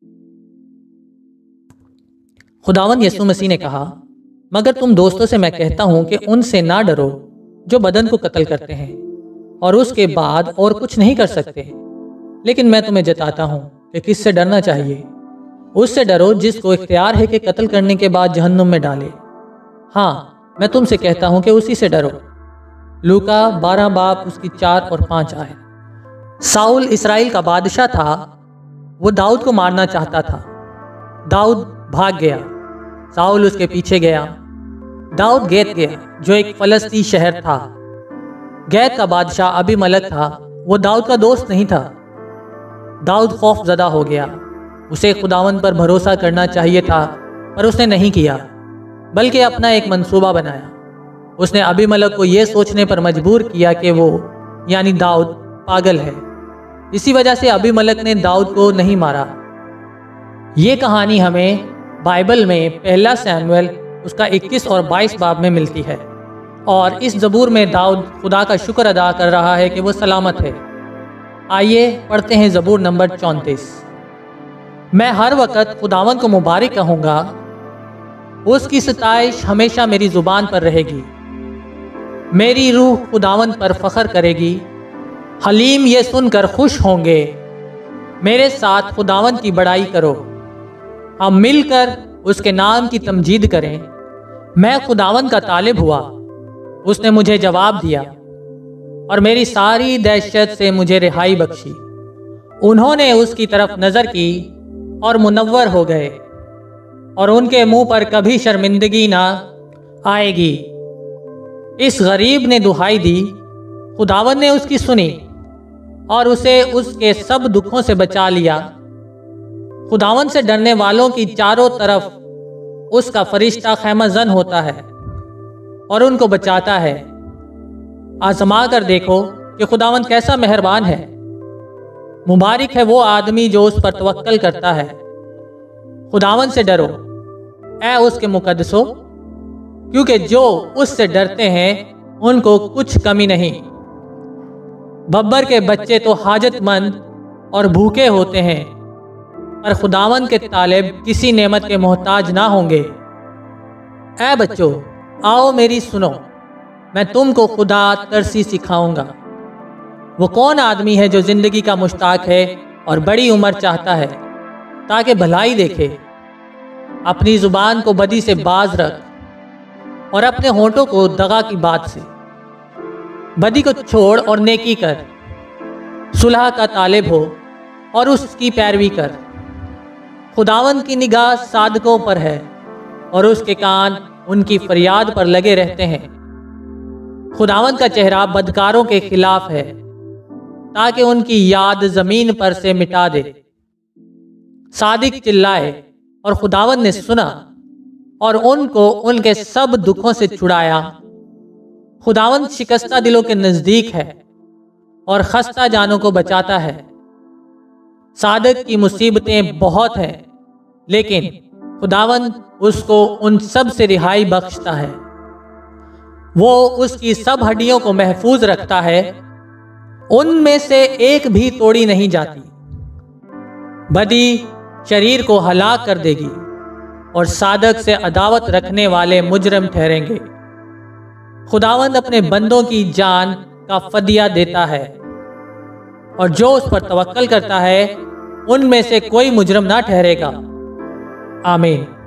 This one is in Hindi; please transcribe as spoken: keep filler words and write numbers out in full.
खुदावंद यीशु मसीह ने कहा, मगर तुम दोस्तों से मैं कहता हूं कि उनसे ना डरो जो बदन को कत्ल करते हैं और उसके बाद और कुछ नहीं कर सकते, लेकिन मैं तुम्हें जताता हूं कि किससे डरना चाहिए। उससे डरो जिसको इख्तियार है कि कत्ल करने के बाद जहन्नुम में डाले। हाँ, मैं तुमसे कहता हूं कि उसी से डरो। लूका बारह बाप उसकी चार और पाँच आए। साउल इसराइल का बादशाह था। वो दाऊद को मारना चाहता था। दाऊद भाग गया। साउल उसके पीछे गया। दाऊद गैत गया जो एक फलस्ती शहर था। गैत का बादशाह अबीमलक था। वो दाऊद का दोस्त नहीं था। दाऊद खौफजदा हो गया। उसे खुदावंद पर भरोसा करना चाहिए था, पर उसने नहीं किया, बल्कि अपना एक मंसूबा बनाया। उसने अबीमलक को यह सोचने पर मजबूर किया कि वो यानी दाऊद पागल है। इसी वजह से अबीमलक ने दाऊद को नहीं मारा। ये कहानी हमें बाइबल में पहला सैमुएल उसका इक्कीस और बाईस बाब में मिलती है, और इस ज़बूर में दाऊद खुदा का शुक्र अदा कर रहा है कि वो सलामत है। आइए पढ़ते हैं ज़बूर नंबर चौंतीस। मैं हर वक्त खुदावंद को मुबारक कहूँगा, उसकी सताइश हमेशा मेरी ज़ुबान पर रहेगी। मेरी रूह खुदावंद पर फ़ख्र करेगी। हलीम ये सुनकर खुश होंगे। मेरे साथ खुदावंद की बड़ाई करो। हम मिलकर उसके नाम की तमजीद करें। मैं खुदावंद का तालिब हुआ, उसने मुझे जवाब दिया और मेरी सारी दहशत से मुझे रिहाई बख्शी। उन्होंने उसकी तरफ नज़र की और मुनव्वर हो गए, और उनके मुंह पर कभी शर्मिंदगी ना आएगी। इस गरीब ने दुहाई दी, खुदावंद ने उसकी सुनी और उसे उसके सब दुखों से बचा लिया। खुदावंद से डरने वालों की चारों तरफ उसका फरिश्ता खैमजन होता है और उनको बचाता है। आजमा कर देखो कि खुदावंद कैसा मेहरबान है। मुबारक है वो आदमी जो उस पर तवक्कल करता है। खुदावंद से डरो ऐ उसके मुकद्दसों, क्योंकि जो उससे डरते हैं उनको कुछ कमी नहीं। बब्बर के बच्चे तो हाजतमंद और भूखे होते हैं, पर खुदावंद के तालिब किसी नेमत के मोहताज ना होंगे। ऐ बच्चों, आओ मेरी सुनो, मैं तुमको खुदा तरसी सिखाऊंगा। वो कौन आदमी है जो जिंदगी का मुश्ताक है और बड़ी उम्र चाहता है, ताकि भलाई देखे। अपनी जुबान को बदी से बाज रख और अपने होंठों को दगा की बात से। बदी को छोड़ और नेकी कर। सुलह का तालिब हो और उसकी पैरवी कर। खुदावंद की निगाह सादकों पर है और उसके कान उनकी फरियाद पर लगे रहते हैं। खुदावंद का चेहरा बदकारों के खिलाफ है, ताकि उनकी याद जमीन पर से मिटा दे। सादिक चिल्लाए और खुदावंद ने सुना और उनको उनके सब दुखों से छुड़ाया। खुदावंद शिकस्ता दिलों के नजदीक है और खस्ता जानों को बचाता है। सादिक की मुसीबतें बहुत हैं, लेकिन खुदावंद उसको उन सब से रिहाई बख्शता है। वो उसकी सब हड्डियों को महफूज रखता है, उनमें से एक भी तोड़ी नहीं जाती। बदी शरीर को हलाक कर देगी और सादक से अदावत रखने वाले मुजरम ठहरेंगे। खुदावंद अपने बंदों की जान का फदिया देता है, और जो उस पर तवक्कल करता है उनमें से कोई मुजरम ना ठहरेगा। आमीन।